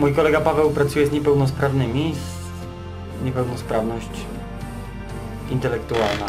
Mój kolega Paweł pracuje z niepełnosprawnymi, niepełnosprawność intelektualna.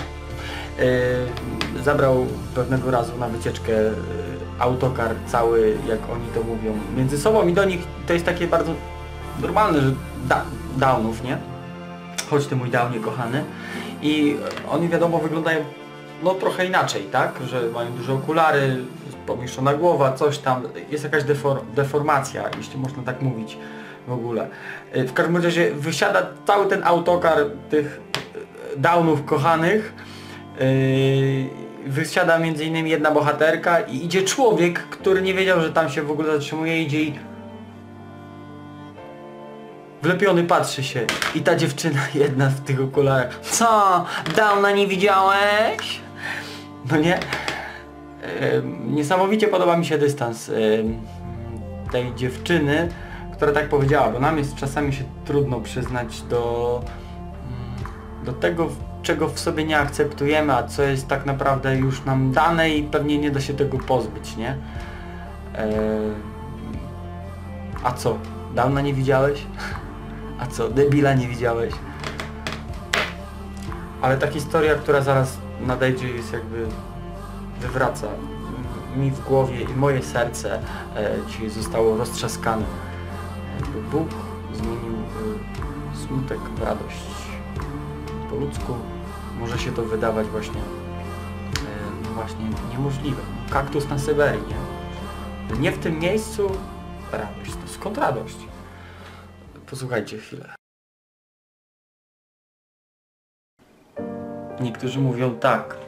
Zabrał pewnego razu na wycieczkę autokar cały, jak oni to mówią, między sobą i do nich to jest takie bardzo normalne, że downów, nie? Chodź ty mój downie kochany. I oni wiadomo wyglądają no trochę inaczej, tak? Że mają duże okulary, pomieszczona głowa, coś tam, jest jakaś deformacja, jeśli można tak mówić w ogóle. W każdym razie wysiada cały ten autokar tych downów kochanych, wysiada między innymi jedna bohaterka i idzie człowiek, który nie wiedział, że tam się w ogóle zatrzymuje, idzie i wlepiony patrzy się i ta dziewczyna jedna w tych okularach. Co? Downa nie widziałeś? No nie? Niesamowicie podoba mi się dystans tej dziewczyny, która tak powiedziała, bo nam jest czasami się trudno przyznać do tego, czego w sobie nie akceptujemy, a co jest tak naprawdę już nam dane i pewnie nie da się tego pozbyć, nie? A co? Downa nie widziałeś? A co? Debila nie widziałeś? Ale ta historia, która zaraz nadejdzie, jest jakby wywraca mi w głowie i moje serce dzisiaj zostało roztrzaskane. Jakby Bóg zmienił smutek w radość. Po ludzku może się to wydawać właśnie niemożliwe. Kaktus na Syberii, nie? Nie w tym miejscu radość. To skąd radość? Posłuchajcie chwilę. Niektórzy mówią tak.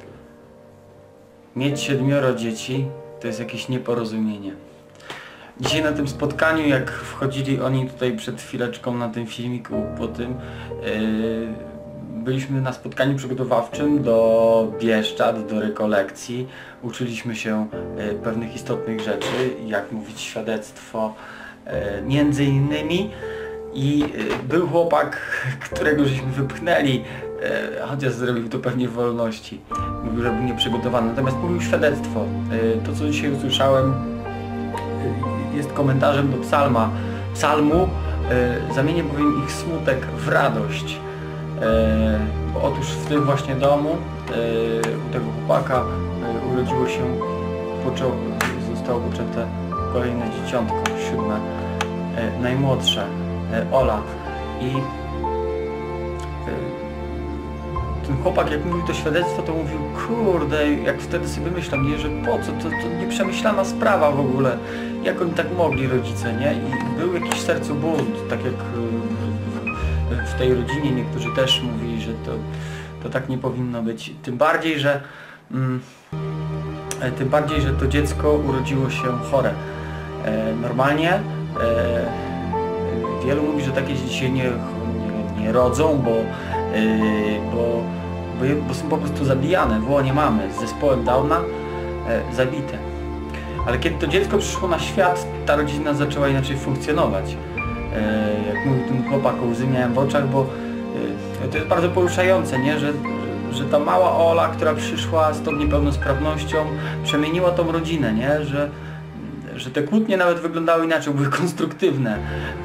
Mieć 7 dzieci to jest jakieś nieporozumienie. Dzisiaj na tym spotkaniu, jak wchodzili oni tutaj przed chwileczką na tym filmiku po tym, byliśmy na spotkaniu przygotowawczym do Bieszczad, do rekolekcji. Uczyliśmy się pewnych istotnych rzeczy, jak mówić świadectwo między innymi. I był chłopak, którego żeśmy wypchnęli, chociaż zrobił to pewnie w wolności. Mówił, że był nieprzygotowany. Natomiast mówił świadectwo. To, co dzisiaj usłyszałem, jest komentarzem do psalmu. Zamienię bowiem ich smutek w radość. Otóż w tym właśnie domu u tego chłopaka urodziło się, zostało poczęte kolejne dzieciątko, 7, najmłodsze, Ola. I ten chłopak, jak mówił to świadectwo, to mówił, kurde, jak wtedy sobie myślałem, nie, że po co, to nieprzemyślana sprawa w ogóle, jak oni tak mogli, rodzice, nie? I był jakiś w sercu bunt, tak jak w tej rodzinie niektórzy też mówili, że to tak nie powinno być. Tym bardziej, że to dziecko urodziło się chore. Normalnie wielu mówi, że takie dzieci się nie rodzą, bo są po prostu zabijane w łonie mamy z zespołem Downa, zabite. Ale kiedy to dziecko przyszło na świat, ta rodzina zaczęła inaczej funkcjonować. Jak mówił ten chłopak, łzy miałem w oczach, bo to jest bardzo poruszające, nie? Że ta mała Ola, która przyszła z tą niepełnosprawnością, przemieniła tą rodzinę, nie? Że te kłótnie nawet wyglądały inaczej, były konstruktywne,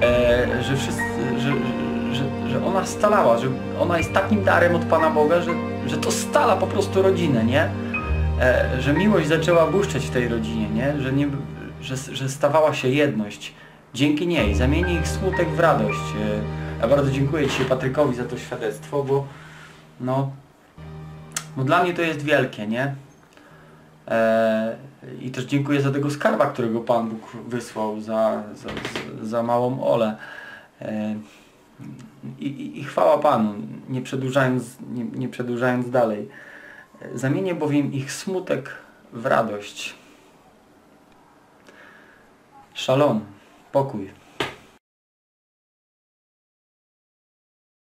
że ona scalała, że ona jest takim darem od Pana Boga, że to scala po prostu rodzinę, nie? Że miłość zaczęła błyszczeć w tej rodzinie, nie? Że stawała się jedność. Dzięki niej zamieni ich smutek w radość. Ja bardzo dziękuję dzisiaj Patrykowi za to świadectwo, bo no dla mnie to jest wielkie, nie? I też dziękuję za tego skarba, którego Pan Bóg wysłał za małą Olę. I chwała Panu, nie przedłużając dalej. Zamienię bowiem ich smutek w radość. Szalom, pokój.